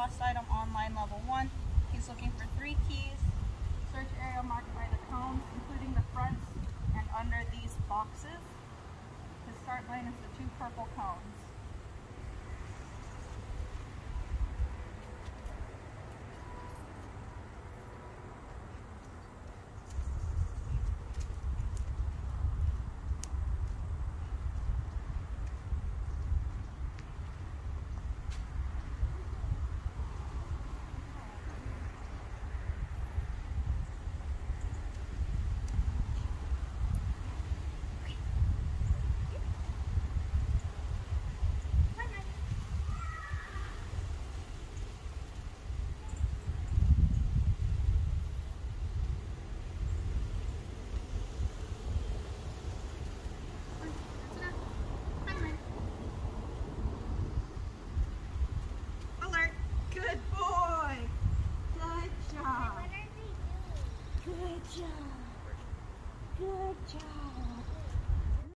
lost item online level 1. He's looking for 3 keys. Search area marked by the cones, including the fronts and under these boxes. His start line is the 2 purple cones. Good boy. Good job. Good job. Good job.